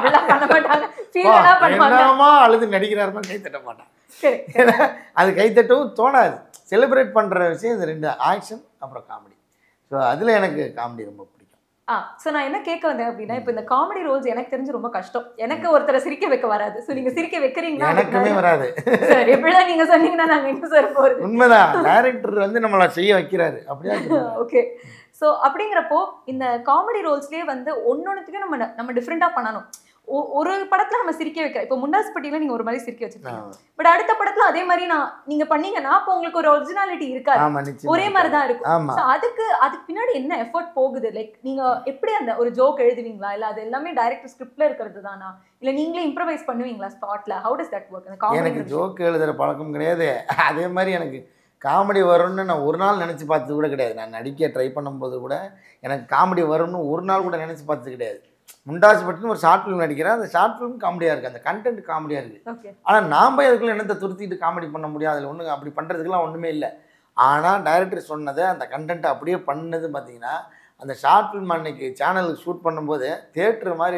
என்னமா அழுது நடிக்கிறாருமா கை தட்ட மாட்டான். அது கைத்தட்டவும் தோணாது. செலிப்ரேட் பண்ற விஷயம் இது 2, ஆக்ஷன் அப்புறம் காமெடி. ஸோ அதுல எனக்கு காமெடி ரொம்ப பிடிக்கும். ஸோ நான் என்ன கேட்க வந்தேன் அப்படின்னா, இப்போ இந்த காமெடி ரோல்ஸ் எனக்கு தெரிஞ்சு ரொம்ப கஷ்டம். எனக்கு ஒருத்தரை சிரிக்க வைக்க வராது. ஸோ நீங்க சிரிக்க வைக்கிறீங்களா? எனக்குமே வராது சார். எப்படிதான் நீங்க சொன்னீங்கன்னா நாங்க எங்க சார் போறது? உண்மைதான், டைரக்டர் வந்து நம்மள செய்ய வைக்கிறாரு அப்படியே. ஓகே, ஸோ அப்படிங்கிறப்போ இந்த காமெடி ரோல்ஸ்லேயே வந்து ஒன்னொன்னுத்துக்கும் நம்ம டிஃப்ரெண்டாக பண்ணணும். ஒரு படத்துல நம்ம சிரிக்க வைக்கிறோம். இப்போ முண்டாஸ்பட்டியில நீங்க ஒரு மாதிரி சிரிக்க வச்சிருக்கீங்க, பட் அடுத்த படத்துல அதே மாதிரி நீங்க பண்ணீங்கன்னா அப்போ உங்களுக்கு ஒரு ஒரிஜினாலிட்டி இருக்காது, ஒரே மாதிரி தான் இருக்கும். அதுக்கு பின்னாடி என்ன எஃபர்ட் போகுது? லைக் நீங்க எப்படி அந்த ஒரு ஜோக் எழுதுவீங்களா, இல்ல அது எல்லாமே டைரக்டர் ஸ்கிரிப்ட்ல இருக்கிறது தானா, இல்ல நீங்களே இம்ப்ரவைஸ் பண்ணுவீங்களா ஸ்பாட்ல? How does that work? எனக்கு ஜோக் எழுதுற பழக்கம் கிடையாது. அதே மாதிரி எனக்கு காமெடி வரும்னு நான் ஒரு நாள் நினச்சி பார்த்தது கூட கிடையாது. நான் நடிக்க ட்ரை பண்ணும்போது கூட எனக்கு காமெடி வரும்னு ஒரு நாள் கூட நினச்சி பார்த்தது கிடையாது. முண்டாசுபட்டுன்னு ஒரு ஷார்ட் ஃபிலிம் நடிக்கிறேன். அந்த ஷார்ட் ஃபிலிம் காமெடியாக இருக்குது, அந்த கண்டென்ட் காமெடியாக இருக்குது. ஆனால் நாம் போய் அதுக்குள்ளே என்னத்தை துருத்திட்டு காமெடி பண்ண முடியாது, அதில் ஒன்றும் அப்படி பண்ணுறதுக்குலாம் ஒன்றுமே இல்லை. ஆனால் டைரக்டர் சொன்னதை அந்த கண்டென்ட்டை அப்படியே பண்ணது பார்த்தீங்கன்னா, அந்த ஷார்ட் ஃபிலிம் அன்னைக்கு சேனலுக்கு ஷூட் பண்ணும்போது தியேட்டர் மாதிரி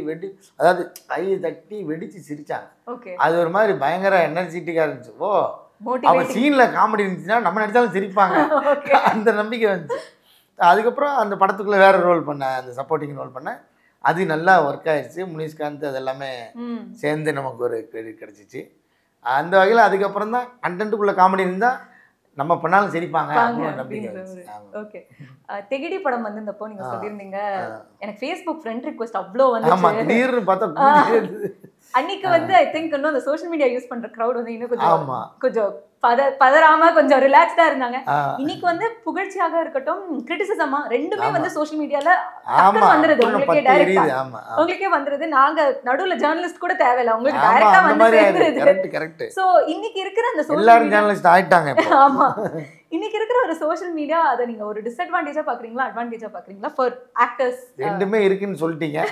அதாவது கையை தட்டி வெடித்து சிரித்தாங்க. அது ஒரு மாதிரி பயங்கர எனர்ஜெட்டிக்காக இருந்துச்சு. ஓ, அவன் சீனில் காமெடி இருந்துச்சுன்னா நம்ம நடித்தாலும் சிரிப்பாங்க, அந்த நம்பிக்கை வந்துச்சு. அதுக்கப்புறம் அந்த படத்துக்குள்ளே வேறு ரோல் பண்ணேன், அந்த சப்போர்ட்டிங் ரோல் பண்ணேன். அது நல்லா ஒர்க் ஆயிடுச்சு. முனிஷ்காந்த் அது எல்லாமே சேர்ந்து நமக்கு ஒரு கிரெடிட் கிடச்சிச்சு. அந்த வகையில் அதுக்கப்புறம் தான் கண்டென்ட்டுக்குள்ளே காமெடி இருந்தால் நம்ம பண்ணாலும் சிரிப்பாங்க அப்படின்னு நம்பிக்கை. ஓகே, தெகிடி படம் வந்திருந்தப்போ நீங்க சொல்லியிருந்தீங்க எனக்கு ஃபேஸ்புக் ஃப்ரெண்ட் ரிக்வெஸ்ட் அவ்வளோ வந்து திடீர்னு பார்த்தா அன்னைக்கு வந்து ஐ திங்க் இன்னும் அந்த சோஷியல் மீடியா யூஸ் பண்ற க்ரௌட் வந்து இன்னும் கொஞ்சம் பதறாம கொஞ்சம் ரிலாக்ஸ்டா இருந்தாங்க. இன்னைக்கு வந்து புகழ்ச்சியாக இருக்கட்டும், கிரிட்டிசிசமா ரெண்டுமே வந்து சோஷியல் மீடியால வந்துருது. உங்களுக்கே டைரக்டா உங்களுக்கே வந்துருது. நாங்க நடுவுல ஜர்னலிஸ்ட் கூட தேவையில்ல, உங்களுக்கு டைரக்டா வந்து சேர்ந்துருது. சோ இன்னைக்கு இருக்கிற அந்த எல்லாரும் ஜர்னலிஸ்ட் ஆயிட்டாங்க. ஆமா, இன்னைக்கு இருக்கிற ஒரு சோஷியல் மீடியா அதை நீங்க ஒரு டிஸ்அட்வான்டேஜா பாக்குறீங்களா, அட்வான்டேஜா பாக்குறீங்களா ஃபார் ஆக்டர்ஸ்? ரெண்டுமே இருக்குன்னு சொல்லிட்டீங்க.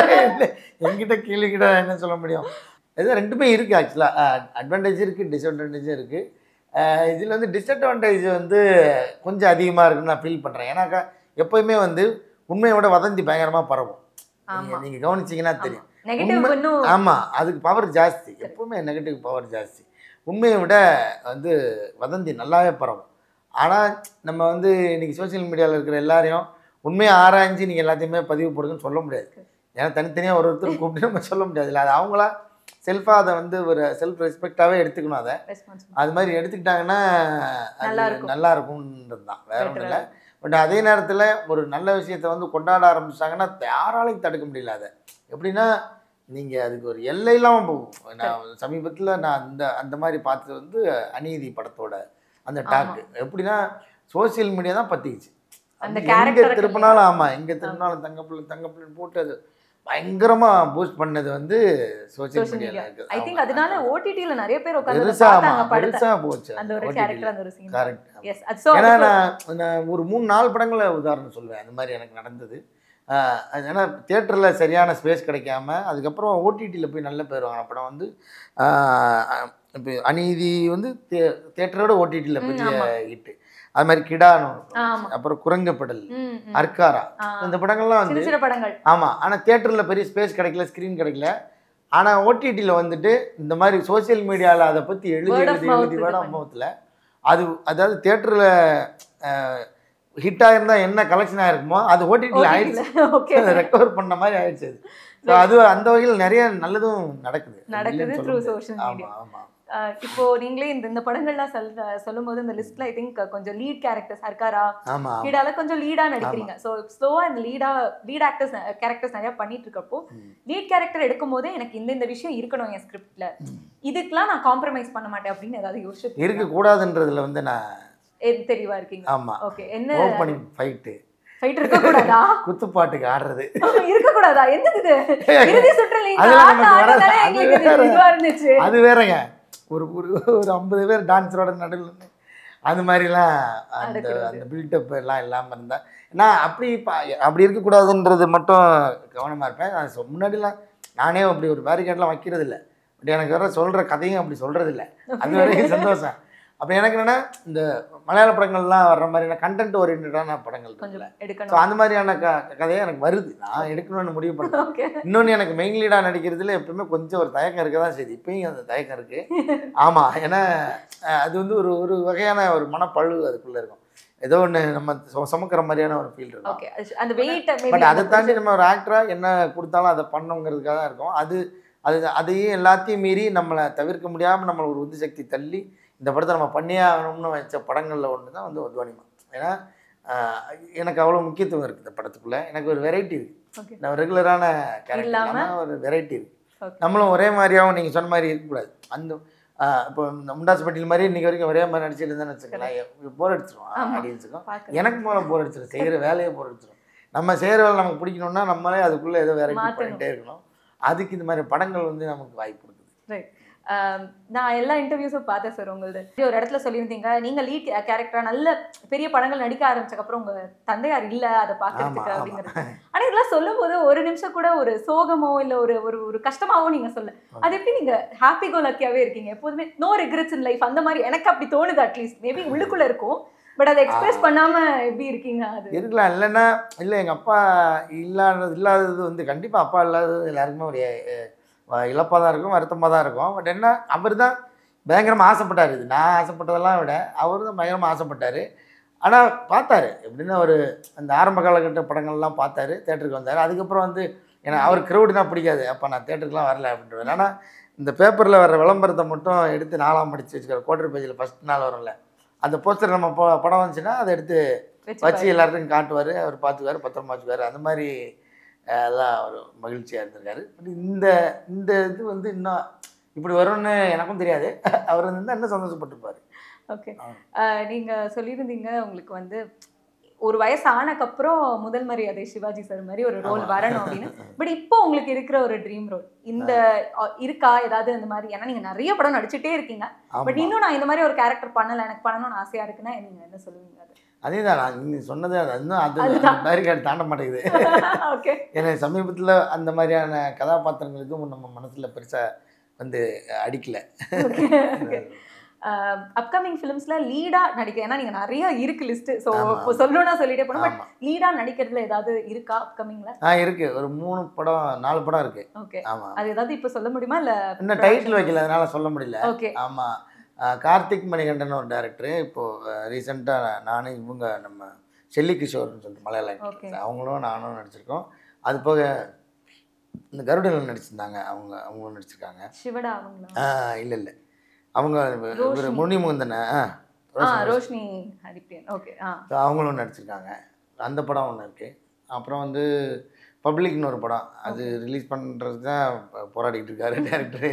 என்கிட்ட கேள்வி கிட்ட என்ன சொல்ல முடியும்? இது ரெண்டுமே இருக்குது. ஆக்சுவலாக அட்வான்டேஜ் இருக்குது, டிஸ்அட்வான்டேஜும் இருக்குது. இதில் வந்து டிஸ்அட்வான்டேஜ் வந்து கொஞ்சம் அதிகமாக இருக்குன்னு நான் ஃபீல் பண்ணுறேன். ஏன்னாக்கா எப்போயுமே வந்து உண்மையோட வதந்தி பயங்கரமாக பரவும். நீங்கள் கவனிச்சிங்கன்னா தெரியும். ஆமாம், அதுக்கு பவர் ஜாஸ்தி. எப்போவுமே நெகட்டிவ் பவர் ஜாஸ்தி. உண்மையை விட வந்து வதந்தி நல்லாவே பரவும். ஆனால் நம்ம வந்து இன்றைக்கி சோசியல் மீடியாவில் இருக்கிற எல்லாரையும் உண்மையை ஆராய்ஞ்சு நீங்கள் எல்லாத்தையுமே பதிவு போடுங்கன்னு சொல்ல முடியாது. ஏன்னா தனித்தனியாக ஒருத்தர் கூப்பிட்டு நம்ம சொல்ல முடியாது. இல்லை, அது அவங்களா செல்ஃபாக அதை வந்து ஒரு செல்ஃப் ரெஸ்பெக்டாகவே எடுத்துக்கணும். அதை அது மாதிரி எடுத்துக்கிட்டாங்கன்னா நல்லா இருக்கும்ன்றது தான், வேற ஒன்றும் இல்லை. பட் அதே நேரத்தில் ஒரு நல்ல விஷயத்தை வந்து கொண்டாட ஆரம்பிச்சிட்டாங்கன்னா யாராலையும் தடுக்க முடியல. அதை எப்படின்னா நீங்கள் அதுக்கு ஒரு எல்லை இல்லாமல் போகும். நான் சமீபத்தில் நான் அந்த மாதிரி பார்த்தது வந்து அநீதி படத்தோட அந்த டாக்கு. எப்படின்னா சோசியல் மீடியா தான் பற்றிக்கிச்சு. எங்கே திருப்பினாலும் எங்கே திருப்பினாலும் தங்கப்பிள்ளைன்னு போட்டு அது பயங்கரமாக பூஸ்ட் பண்ணது வந்து சோசியல் மீடியாவில் இருக்குது. ஐ திங்க் அதனால ஓடிடியில் நிறைய பேர் உட்கார்ந்து பெருசாக போச்சு அந்த ஒரு கேரக்டர், அந்த ஒரு சீன். கரெக்ட். ஏன்னா நான் ஒரு 3-4 படங்களை உதாரணம் சொல்வேன் அந்த மாதிரி எனக்கு நடந்தது. ஏன்னா தியேட்டரில் சரியான ஸ்பேஸ் கிடைக்காம அதுக்கப்புறம் ஓடிடியில் போய் நல்ல பேர் வாங்கின படம் வந்து இப்போ அநீதி வந்து தியேட்டரோட ஓடிடியில் பெரிய ஹிட்டு. அது மாதிரி கிடானோ, அப்புறம் குரங்கப்படல், அர்க்காரா, இந்த படங்கள்லாம் வந்து ஆமாம். ஆனால் தியேட்டரில் பெரிய ஸ்பேஸ் கிடைக்கல, ஸ்க்ரீன் கிடைக்கல. ஆனால் ஓடிடியில் வந்துட்டு இந்த மாதிரி சோசியல் மீடியாவில் அதை பற்றி எழுதி வேர்ட் ஆஃப் மவுத்தில் அதாவது தியேட்டரில் ஹிட்டாக இருந்தால் என்ன கலெக்ஷன் ஆகிருக்குமோ அது ஓடிடியில் ஆயிடுச்சு, ரெக்கவர் பண்ண மாதிரி ஆயிடுச்சு. ஸோ அது அந்த வகையில் நிறைய நல்லதும் நடக்குது. ஆமாம் ஆமாம். இப்போ நீங்களே இந்த படங்கள்லாம் சொல்லும் போது இந்த லிஸ்ட்ல ஐ திங்க் கொஞ்சம் லீட் கேரக்டர்ஸ் அர்க்காரா, கிடால கொஞ்சம் லீடா நடிக்கிறீங்க. ஸோ ஸ்லோவா இந்த லீட் ஆக்டர்ஸ் கேரக்டர்ஸ் நிறைய பண்ணிட்டு இருக்கப்போ லீட் கேரக்டர் எடுக்கும் போதே எனக்கு இந்த விஷயம் இருக்கணும் என் ஸ்கிரிப்ட்ல, இதுக்கெல்லாம் நான் காம்ப்ரமைஸ் பண்ண மாட்டேன் அப்படின்னு ஏதாவது யோசிச்சு இருக்க கூடாதுன்றதுல வந்து நான் தெளிவா இருக்கீங்க? ஆமா. ஓகே, என்ன ஓப்பனிங் ஃபைட் இருக்க கூடாதா? குத்துப்பாட்டுக்கு ஆடுறது இருக்க கூடாதா? என்னது இறுதி சுற்றுல அது வேறங்க. ஒரு 50 பேர் டான்ஸரோட நடுவில் அந்த மாதிரிலாம் அந்த பில்டப் எல்லாம் இல்லாமல் இருந்தால் நான் அப்படி இருக்கக்கூடாதுன்றது மட்டும் கவனமாக இருப்பேன். நான் முன்னாடிலாம் நானே அப்படி ஒரு பேரிகேட்லாம் வைக்கிறது இல்லை. பட் எனக்கு வேற சொல்கிற கதையும் அப்படி சொல்கிறது இல்லை. அது வரைக்கும் சந்தோஷம். அப்போ எனக்கு என்னென்னா இந்த மலையாள படங்கள்லாம் வர்ற மாதிரியான கண்டென்ட் ஓரியன்டான படங்கள் எடுக்கணும். ஸோ அந்த மாதிரியான கதையை எனக்கு வருது, நான் எடுக்கணும்னு முடிவு பண்ணுறேன். இன்னொன்று எனக்கு மெயின் லீடாக நடிக்கிறதுல எப்பவுமே கொஞ்சம் ஒரு தயக்கம் இருக்க தான் சரி, இப்பயும் அந்த தயக்கம் இருக்குது. ஆமாம், ஏன்னா அது வந்து ஒரு வகையான ஒரு மனப்பழு அதுக்குள்ளே இருக்கும். ஏதோ ஒன்று நம்ம சுமக்கிற மாதிரியான ஒரு ஃபீல் இருக்கும். பட் அதை தாண்டி நம்ம ஒரு ஆக்டராக என்ன கொடுத்தாலும் அதை பண்ணணுங்கிறதுக்காக தான் இருக்கும். அதையும் எல்லாத்தையும் மீறி நம்மளை தவிர்க்க முடியாமல் நம்மளை ஒரு உந்து சக்தி தள்ளி இந்த படத்தை நம்ம பண்ணியே ஆகணும்னு வச்ச படங்களில் ஒன்று தான் வந்து ஒத்வானிமா. ஏன்னா எனக்கு அவ்வளோ முக்கியத்துவம் இருக்குது இந்த படத்துக்குள்ளே. எனக்கு ஒரு வெரைட்டி இருக்குது. ஓகே. நான் ரெகுலரான கேரக்டர் இல்லாமல் ஒரு வெரைட்டி இருக்குது. நம்மளும் ஒரே மாதிரியாகவும் நீங்கள் சொன்ன மாதிரி இருக்கக்கூடாது. அந்த இப்போ இந்த முண்டாசு பட்டியல் மாதிரி இன்றைக்கி வரைக்கும் ஒரே மாதிரி நடிச்சிட்டு இருந்தேன்னு வச்சுக்கலாம், போர் அடிச்சிடும் ஆடியன்ஸுக்கும். எனக்கு முதல்ல போர் அடிச்சிடும், செய்கிற வேலையே போர் அடிச்சிடும். நம்ம செய்கிற வேலை நமக்கு பிடிக்கணும்னா நம்மளே அதுக்குள்ளே ஏதோ வெரைட்டி பண்ணிகிட்டே இருக்கணும். அதுக்கு இந்த மாதிரி படங்கள் வந்து நமக்கு வாய்ப்பு இருக்குது. ரைட். நான் எல்லா இன்டர்வியூஸும் பார்த்தேன் சார். உங்களது ஒரு இடத்துல சொல்லியிருந்தீங்க, நீங்கள் லீட் கேரக்டராக நல்ல பெரிய படங்கள் நடிக்க ஆரம்பிச்சக்கப்புறம் உங்கள் தந்தையார் இல்லை அதை பார்க்கறதுக்கு அப்படிங்கிறது. ஆனால் இதெல்லாம் சொல்லும் போது ஒரு நிமிஷம் கூட ஒரு சோகமோ இல்லை ஒரு ஒரு ஒரு கஷ்டமாவோ நீங்கள் சொல்ல, அது எப்படி நீங்கள் ஹாப்பி கோ லக்கியாகவே இருக்கீங்க எப்போதுமே? நோ ரிக்ரெட்ஸ் இன் லைஃப் அந்த மாதிரி எனக்கு அப்படி தோணுது. அட்லீஸ்ட் மேபி உள்ளுக்குள்ளே இருக்கும், பட் அதை எக்ஸ்பிரஸ் பண்ணாமல் எப்படி இருக்கீங்க? அது இருக்கலாம். இல்லைன்னா இல்லை, எங்கள் அப்பா இல்லாதது வந்து கண்டிப்பாக அப்பா இல்லாதது எல்லாருக்குமே ஒரு இழப்பாக தான் இருக்கும், வருத்தமாக தான் இருக்கும். பட் என்ன, அவர் தான் பயங்கரமாக ஆசைப்பட்டார். இது நான் ஆசைப்பட்டதெல்லாம் விட அவர் தான் பயங்கரமாக ஆசைப்பட்டார். ஆனால் பார்த்தாரு எப்படின்னா ஒரு அந்த ஆரம்ப காலகட்ட படங்கள்லாம் பார்த்தாரு, தேட்டருக்கு வந்தார். அதுக்கப்புறம் வந்து ஏன்னா அவர் க்ரௌடு தான் பிடிக்காது, அப்போ நான் தேட்டருக்குலாம் வரல அப்படின்ட்டு. ஆனால் இந்த பேப்பரில் வர விளம்பரத்தை மட்டும் எடுத்து 4ஆம் படித்து வச்சுக்கிற குவார்டர் பேஜில் ஃபஸ்ட் நாள் வரும்ல, அந்த போஸ்டர் நம்ம படம் வந்துச்சுன்னா அதை எடுத்து வச்சு எல்லாருக்கும் காட்டுவார், அவர் பார்த்துக்குவார், பத்திரமா வச்சுக்குவார். அந்த மாதிரி எல்லாம் ஒரு மகிழ்ச்சியாக இருந்திருக்காரு. பட் இந்த இந்த இது வந்து இன்னும் இப்படி வரும்னு எனக்கும் தெரியாது. அவர் வந்து இன்னும் சந்தோஷப்பட்டிருப்பார். ஓகே. நீங்கள் சொல்லியிருந்தீங்க உங்களுக்கு வந்து ஒரு வயசு ஆனக்கப்புறம் முதல் மரியாதை சிவாஜி சார் மாதிரி ஒரு ரோல் வரணும் அப்படின்னு. பட் இப்போ உங்களுக்கு இருக்கிற ஒரு ட்ரீம் ரோல் இந்த இருக்கா ஏதாவது அந்த மாதிரி? ஏன்னா நீங்கள் நிறைய படம் நடிச்சுட்டே இருக்கீங்க, பட் இன்னும் நான் இந்த மாதிரி ஒரு கேரக்டர் பண்ணலை, எனக்கு பண்ணணும்னு ஆசையாக இருக்குன்னா நீங்கள் என்ன சொல்லுவீங்க? அது அதே தான் நீங்கள் சொன்னது, அது இன்னும் அது பேரிகார்டு தாண்ட மாட்டேங்குது. ஓகே. ஏன்னா சமீபத்தில் அந்த மாதிரியான கதாபாத்திரங்களுக்கும் நம்ம மனசில் பெருசாக வந்து அடிக்கலை. அப்கமிங் ஃபிலிம்ஸ்ல லீடா நடிக்க, ஏன்னா நீங்க நிறைய இருக்கு லிஸ்ட், ஸோ இப்போ சொல்லணும்னா சொல்லிட்டே போனோம், பட் லீடா நடிக்கிறதுல ஏதாவது இருக்கா அப்கமிங்ல? இருக்கு, ஒரு 3 படம் 4 படம் இருக்கு. ஓகே. அது ஏதாவது இப்போ சொல்ல முடியுமா? இல்லை இன்னும் டைட்டில் வைக்கல, அதனால சொல்ல முடியல. ஓகே. ஆமாம், கார்த்திக் மணிகண்டன் ஒரு டேரக்டரு. இப்போது ரீசெண்டாக நானும் இவங்க நம்ம ஷெல்லி கிஷோர்னு சொல்லிட்டு மலையாள அவங்களும் நானும் நடிச்சிருக்கோம். அது போக இந்த கருடனில் நடிச்சிருந்தாங்க, அவங்களும் நடிச்சிருக்காங்க. சிவடா அவங்களா? இல்லை அவங்க முனி முகுந்தன ரோஷினி ஹரிப்ரியன். ஓகே. அவங்களும் நடிச்சிருக்காங்க. அந்த படம் ஒன்று இருக்குது. அப்புறம் வந்து பப்ளிக்னு ஒரு படம், அது ரிலீஸ் பண்ணுறது தான் போராடிட்டு இருக்காரு டேரக்டரு.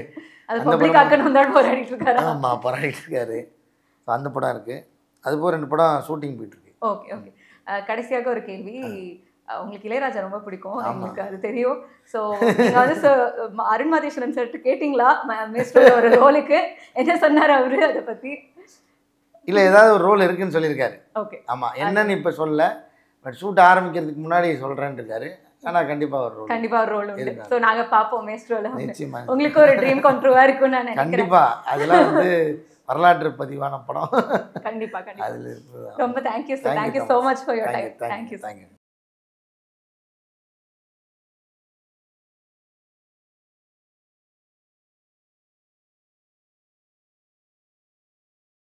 ஆமாம், போராடிட்டு இருக்காரு. ஸோ அந்த படம் இருக்குது. அதுபோல் 2 படம் ஷூட்டிங் போயிட்டுருக்கு. ஓகே. ஓகே. கடைசியாக ஒரு கேள்வி, உங்களுக்கு இளையராஜா ரொம்ப பிடிக்கும், உங்களுக்கு அது தெரியும். ஸோ நீங்கள் வந்து அருண் மாதேஸ்வரன் சார்ட்டு கேட்டிங்களா மேஸ்டரோட ஒரு ரோலுக்கு? என்ன சொன்னார் அவரு அதை பற்றி? இல்லை, ஏதாவது ஒரு ரோல் இருக்குன்னு சொல்லியிருக்காரு. ஓகே. ஆமாம், என்னன்னு இப்போ சொல்ல, பட் ஷூட் ஆரம்பிக்கிறதுக்கு முன்னாடி சொல்கிறேன்னு இருக்காரு. ஆனால் கண்டிப்பாக ஒரு ரோல் உண்டு. ஸோ நாங்கள் பார்ப்போம் மேஸ்டரோல. நிச்சயமாக உங்களுக்கு ஒரு ட்ரீம் கண்ட்ரூவாக இருக்குன்னு நான் நினைக்கிறேன். கண்டிப்பாக அதெல்லாம் வந்து வரலாற்று பதிவான படம். கண்டிப்பாக அதில் இருக்குது. ரொம்ப thank you sir. Thank you so much for your time. Thank you.